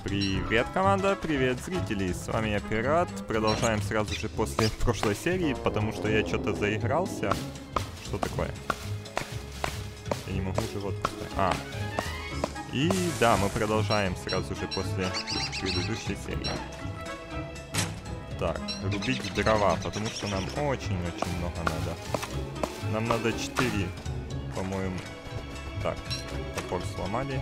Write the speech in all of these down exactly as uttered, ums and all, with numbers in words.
Привет, команда, привет, зрители, с вами я, Пират. Продолжаем сразу же после прошлой серии, потому что я что-то заигрался. Что такое? Я не могу живот поставить. А. И да, мы продолжаем сразу же после предыдущей серии. Так, рубить дрова, потому что нам очень-очень много надо. Нам надо четыре, по-моему. Так, топор сломали.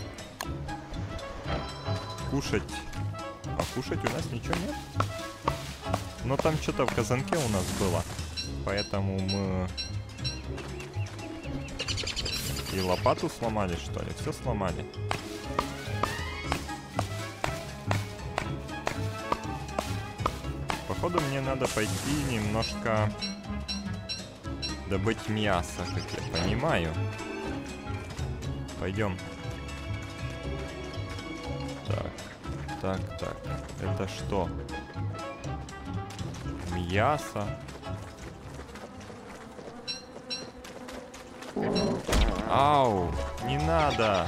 Кушать. А кушать у нас ничего нет. Но там что-то в казанке у нас было. Поэтому мы... И лопату сломали, что ли? Все сломали. Походу мне надо пойти немножко добыть мясо, как я понимаю. Пойдем. Так, так, так. Это что? Мясо. Ау, не надо.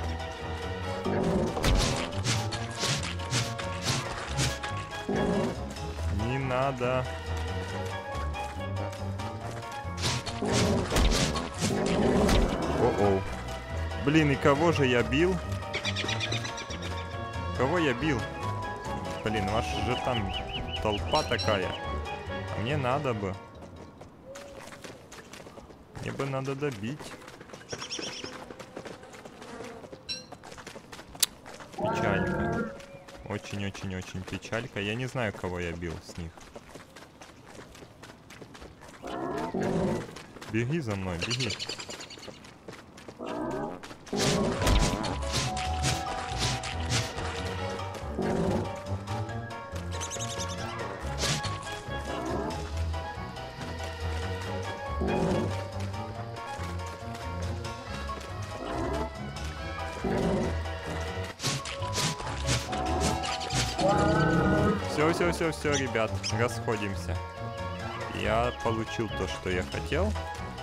Не надо. О-оу. Блин, и кого же я бил? Кого я бил? Блин, у вас же там толпа такая. А мне надо бы. Мне бы надо добить. Печалька. Очень-очень-очень печалька. Я не знаю, кого я бил с них. Беги за мной, беги. Все, все, все, все, ребят, расходимся. Я получил то, что я хотел.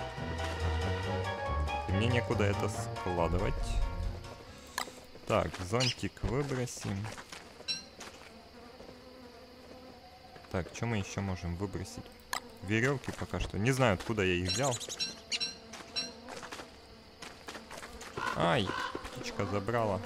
И мне некуда это складывать. Так, зонтик выбросим. Так, что мы еще можем выбросить? Веревки пока что. Не знаю, откуда я их взял. Ай, птичка забрала.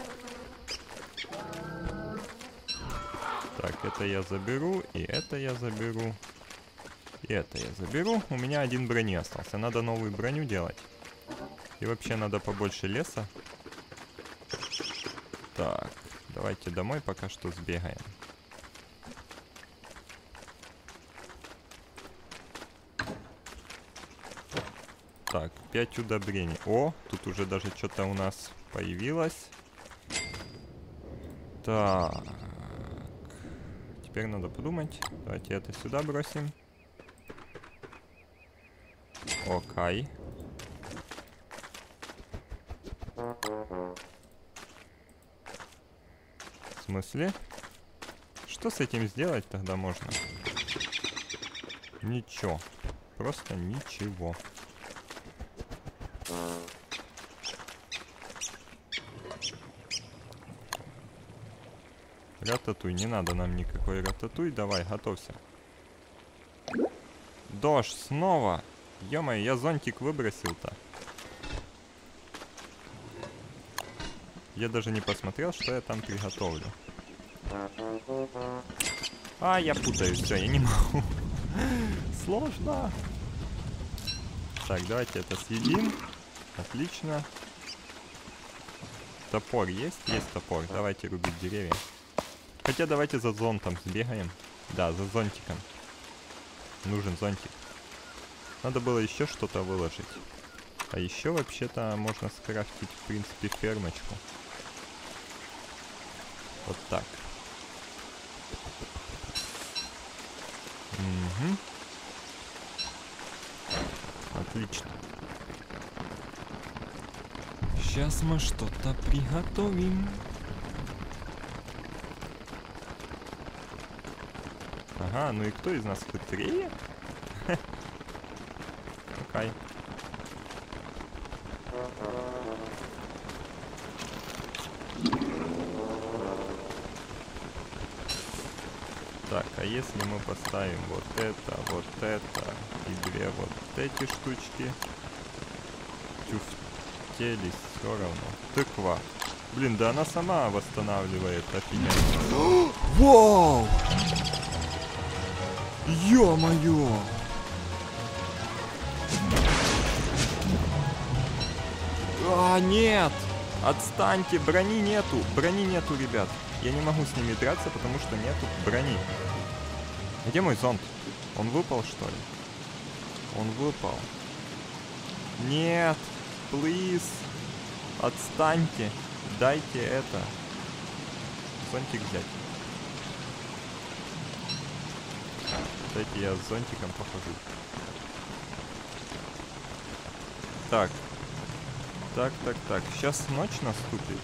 Так, это я заберу, и это я заберу. И это я заберу. У меня один брони остался. Надо новую броню делать. И вообще надо побольше леса. Так, давайте домой пока что сбегаем. Так, пять удобрений. О, тут уже даже что-то у нас появилось. Так. Теперь надо подумать. Давайте это сюда бросим. Окей. В смысле? Что с этим сделать тогда можно? Ничего. Просто ничего. Рататуй, не надо нам никакой рататуй. Давай, готовься. Дождь снова. Ё-моё, я зонтик выбросил-то. Я даже не посмотрел, что я там приготовлю. А, я путаюсь, все, я не могу. Сложно. Так, давайте это съедим. Отлично. Топор есть? Есть топор. Давайте рубить деревья. Хотя давайте за зонтом сбегаем. Да, за зонтиком. Нужен зонтик. Надо было еще что-то выложить. А еще вообще-то можно скрафтить, в принципе, фермочку. Вот так. Угу. Отлично. Сейчас мы что-то приготовим. Ага, ну и кто из нас хитрее? Окей. Так, а если мы поставим вот это, вот это и две вот эти штучки, тюфтелись все равно. Тыква. Блин, да она сама восстанавливает, офигенно. Вау! Ё-моё! А, нет! Отстаньте, брони нету, брони нету, ребят. Я не могу с ними драться, потому что нету брони. Где мой зонт? Он выпал, что ли? Он выпал. Нет, плиз. Отстаньте. Дайте это. Зонтик взять. Дайте я с зонтиком похожу. Так. Так, так, так. Сейчас ночь наступит.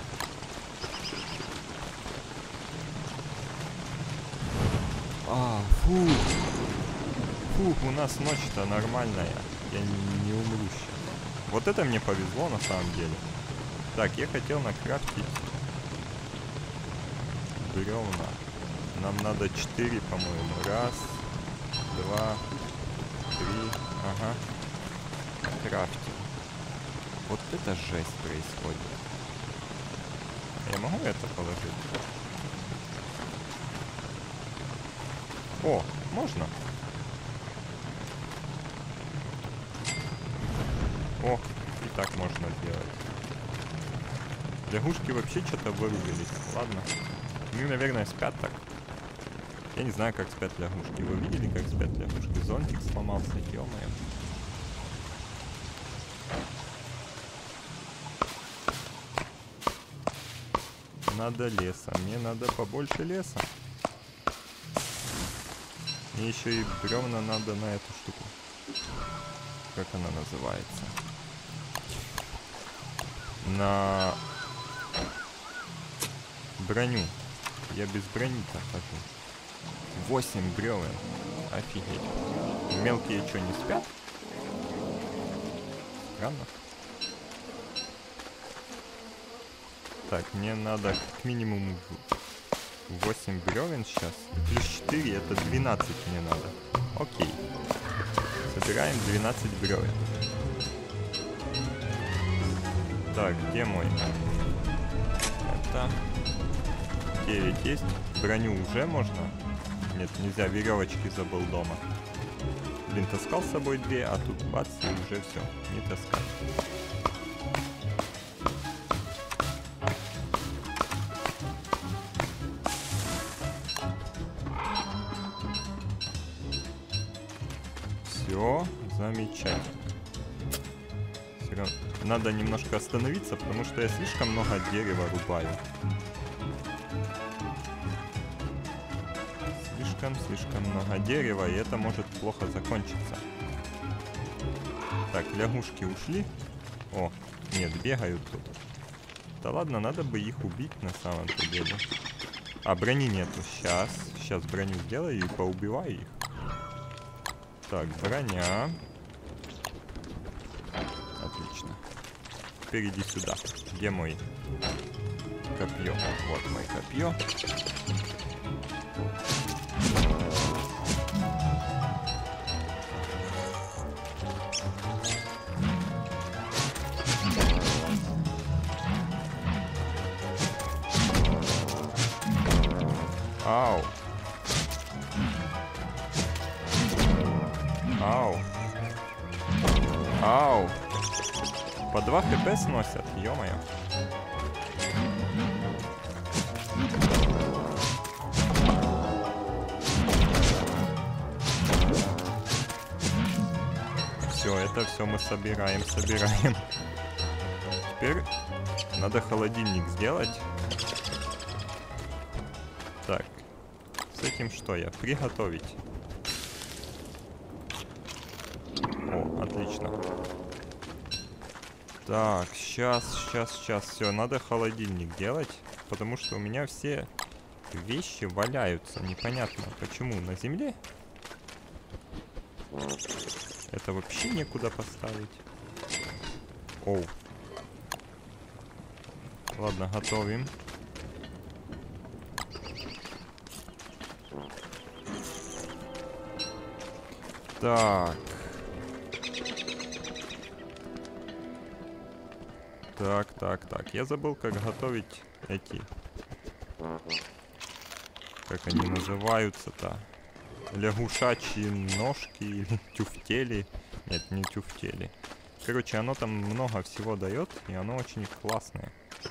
А, фух. Фух, у нас ночь-то нормальная. Я не, не умру сейчас. Вот это мне повезло на самом деле. Так, я хотел накрафтить бревна. Нам надо четыре, по-моему. Раз, два, три. Ага. Крафтим. Вот это жесть происходит. Я могу это положить? О, можно. О, и так можно сделать. Лягушки вообще что-то вырубились. Ладно. Ну, наверное, спят так. Я не знаю, как спят лягушки. Вы видели, как спят лягушки? Зонтик сломался, ё-моё. Надо леса. Мне надо побольше леса. Мне еще и бревна надо на эту штуку. Как она называется? На броню. Я без брони-то хожу. Восемь бревен. Офигеть. Мелкие что, не спят? Странно. Так, мне надо как минимум восемь бревен сейчас. Плюс четыре, это двенадцать мне надо. Окей. Собираем двенадцать бревен. Так, где мой? Это... девять есть. Броню уже можно? Нет, нельзя, веревочки забыл дома. Блин, таскал с собой две, а тут бац, и уже все, не таскать. Все, замечательно. Все равно надо немножко остановиться, потому что я слишком много дерева рубаю. Слишком много дерева, и это может плохо закончиться. Так, лягушки ушли. О, нет, бегают тут. Да ладно, надо бы их убить на самом-то деле. А брони нету. Сейчас, сейчас броню сделаю и поубиваю их. Так, броня. Отлично. Теперь иди сюда. Где мой копье? Вот мое копье. Ау. Ау. Ау. По два хп сносят, ё-моё. Все, это все мы собираем, собираем. Теперь надо холодильник сделать. Так, с этим что я? Приготовить. О, отлично. Так, сейчас, сейчас, сейчас. Все, надо холодильник делать, потому что у меня все вещи валяются. Непонятно, почему на земле. Это вообще некуда поставить. Оу. Ладно, готовим. Так. Так, так, так. Я забыл, как готовить эти... Как они называются-то? Лягушачьи ножки или тюфтели. Нет, не тюфтели. Короче, оно там много всего дает, и оно очень классное.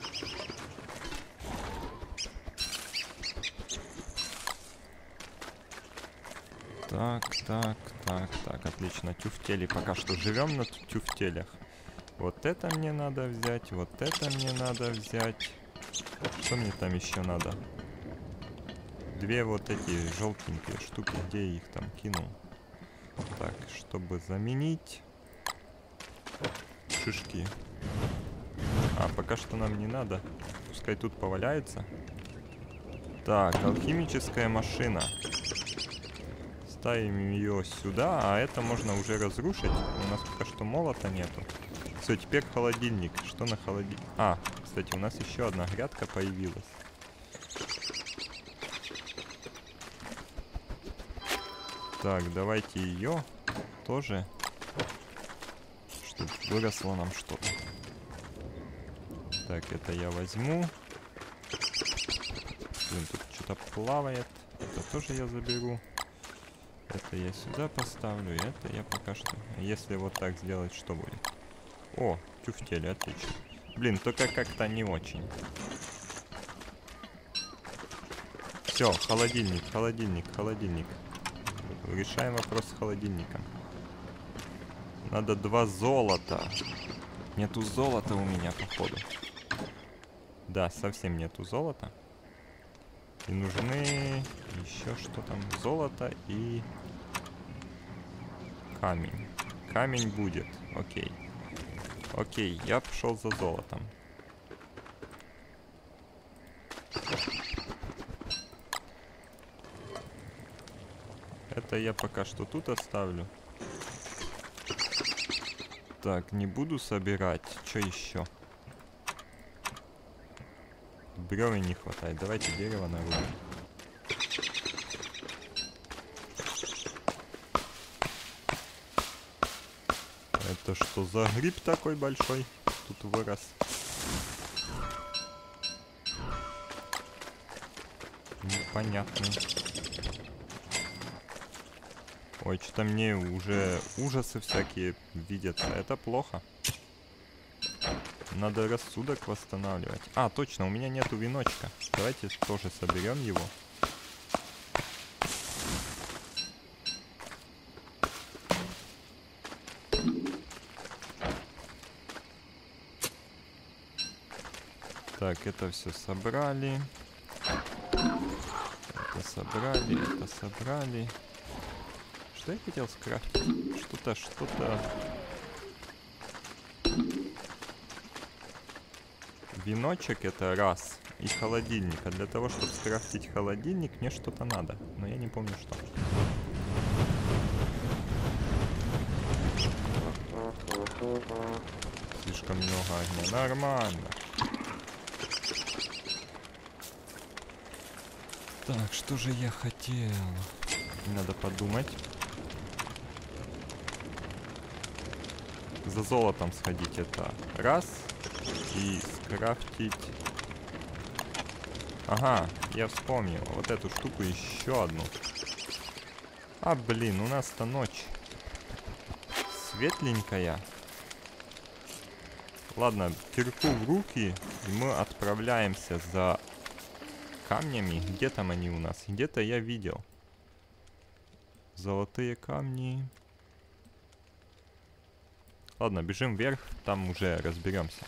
Так, так, так, так, отлично. Тюфтели пока что живем на тюфтелях. Вот это мне надо взять, вот это мне надо взять. Что мне там еще надо? Две вот эти желтенькие штуки, где я их там кинул? Так, чтобы заменить шишки. А, пока что нам не надо. Пускай тут поваляется. Так, алхимическая машина. Ставим ее сюда, а это можно уже разрушить. У нас пока что молота нету. Все, теперь холодильник. Что на холодильник? А, кстати, у нас еще одна грядка появилась. Так, давайте ее тоже, чтобы выросло нам что-то. Так, это я возьму. Блин, тут что-то плавает. Это тоже я заберу. Это я сюда поставлю, и это я пока что... Если вот так сделать, что будет? О, тюфтели, отлично. Блин, только как-то не очень. Все, холодильник, холодильник, холодильник. Решаем вопрос с холодильником. Надо два золота. Нету золота у меня, походу. Да, совсем нету золота. И нужны еще что там? Золото и камень. Камень будет. Окей. Окей, я пошел за золотом. Это я пока что тут оставлю. Так, не буду собирать. Что еще? Бревен не хватает. Давайте дерево нарубим. Это что за гриб такой большой? Тут вырос. Непонятный. Ой, что-то мне уже ужасы всякие видятся. Это плохо. Надо рассудок восстанавливать. А, точно, у меня нету веночка. Давайте тоже соберем его. Так, это все собрали. Это собрали, это собрали. Что я хотел скрафтить? Что-то, что-то... Веночек это раз. И холодильник. А для того, чтобы скрафтить холодильник, мне что-то надо. Но я не помню, что. Слишком много огня. Нормально. Так, что же я хотел? Надо подумать. За золотом сходить это раз. И скрафтить... Ага, я вспомнил. Вот эту штуку еще одну. А, блин, у нас-то ночь. Светленькая. Ладно, кирку в руки. И мы отправляемся за камнями. Где там они у нас? Где-то я видел. Золотые камни. Ладно, бежим вверх. Там уже разберемся.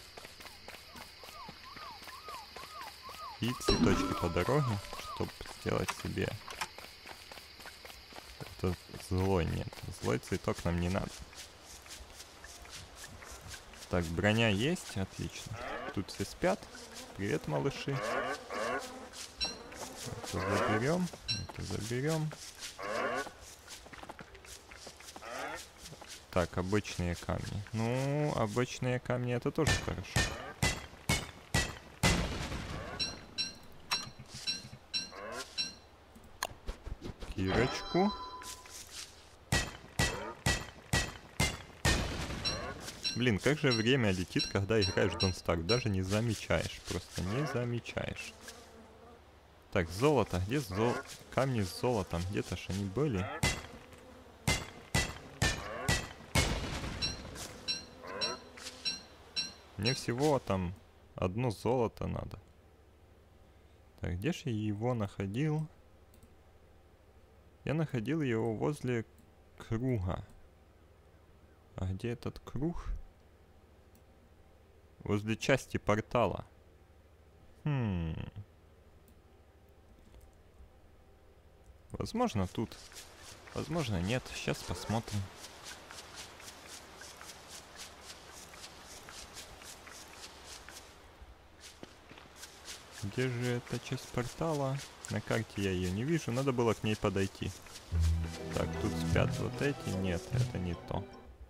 И цветочки по дороге, чтобы сделать себе... Это злой, нет. Злой цветок нам не надо. Так, броня есть, отлично. Тут все спят. Привет, малыши. Это заберем, это заберем. Так, обычные камни. Ну, обычные камни это тоже хорошо. дырочку. Блин, как же время летит, когда играешь в Don't Starve. Даже не замечаешь. Просто не замечаешь. Так, золото. Где зол... камни с золотом? Где-то ж они были. Мне всего там одно золото надо. Так, где же я его находил? Я находил его возле круга. А где этот круг? Возле части портала. Хм. Возможно, тут. Возможно, нет. Сейчас посмотрим. Где же эта часть портала? На карте я ее не вижу. Надо было к ней подойти. Так, тут спят вот эти. Нет, это не то.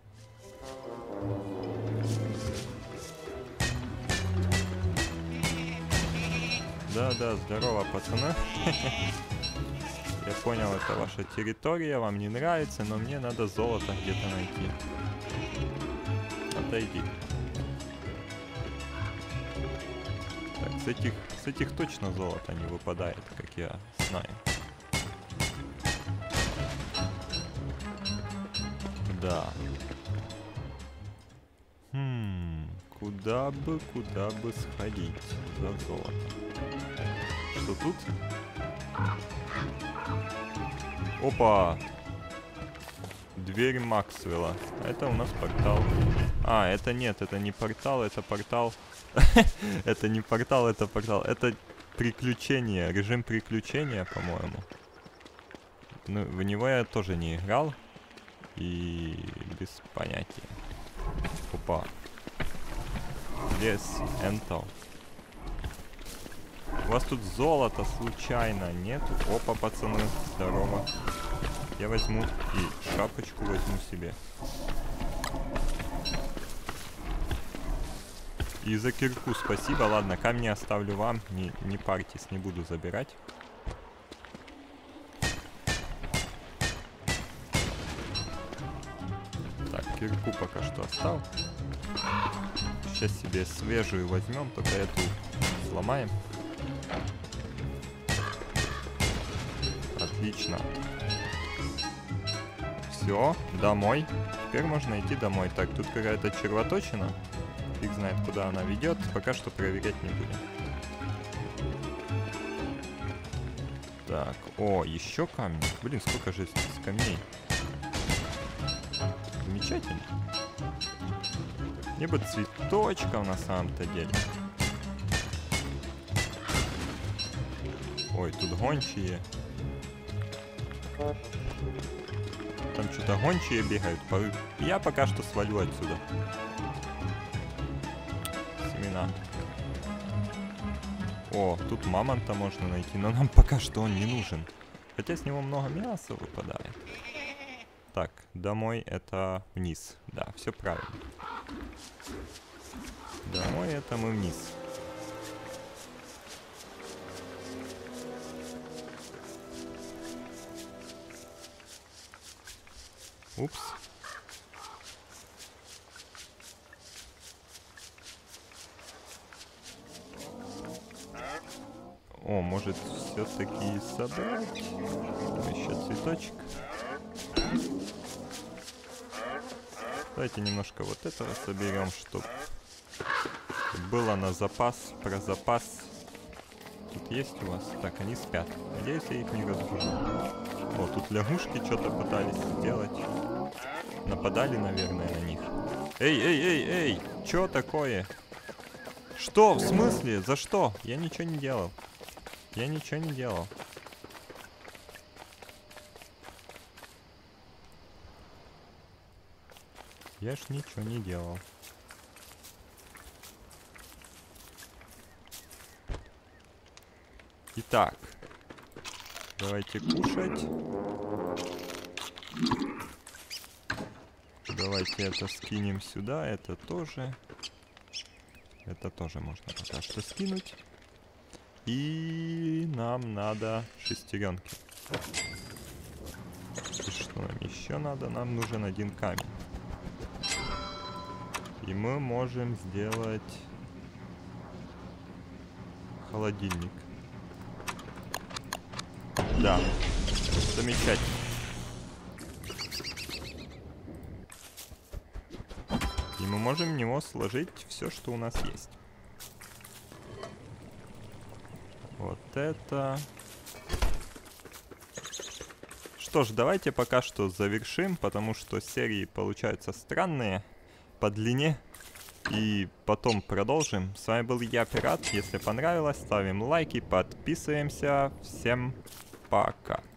Да-да, здорово, пацаны. Я понял, это ваша территория, вам не нравится, но мне надо золото где-то найти. Отойди. Так, с этих, с этих точно золото не выпадает, как я знаю. Да. Хм, куда бы, куда бы сходить за золотом? Что тут? Опа! Дверь Максвелла. Это у нас портал. А, это нет, это не портал, это портал. Это не портал, это портал. Это приключение, режим приключения, по-моему. Ну, в него я тоже не играл. И без понятия. Опа. Лес, энтал. У вас тут золото случайно нету? Опа, пацаны, здорово. Я возьму и шапочку возьму себе. И за кирку спасибо. Ладно, камни оставлю вам. Не, не парьтесь, не буду забирать. Так, кирку пока что оставил. Сейчас себе свежую возьмем, только эту сломаем. Отлично. Все, домой. Теперь можно идти домой. Так, тут какая-то червоточина. Фиг знает, куда она ведет. Пока что проверять не будем. Так, о, еще камни. Блин, сколько же здесь камней. Замечательно. Мне бы цветочков на самом-то деле. Ой, тут гончие. Там что-то гончие бегают. Я пока что свалю отсюда. Семена. О, тут мамонта можно найти, но нам пока что он не нужен. Хотя с него много мяса выпадает. Так, домой это вниз. Да, все правильно. Домой это мы вниз. Упс. О, может все-таки собрать? Еще цветочек. Давайте немножко вот этого соберем, чтобы было на запас, про запас. Тут есть у вас? Так, они спят. Надеюсь, я их не разбужу. О, тут лягушки что-то пытались сделать. Нападали, наверное, на них. Эй, эй, эй, эй! Чё такое? Что? В смысле? За что? Я ничего не делал. Я ничего не делал. Я ж ничего не делал. Итак, давайте кушать. Давайте это скинем сюда, это тоже. Это тоже можно пока что скинуть. И нам надо шестеренки. Что нам еще надо? Нам нужен один камень. И мы можем сделать холодильник. Да, замечательно. И мы можем в него сложить все, что у нас есть. Вот это. Что ж, давайте пока что завершим, потому что серии получаются странные по длине. И потом продолжим. С вами был я, Пират. Если понравилось, ставим лайки, подписываемся. Всем пока.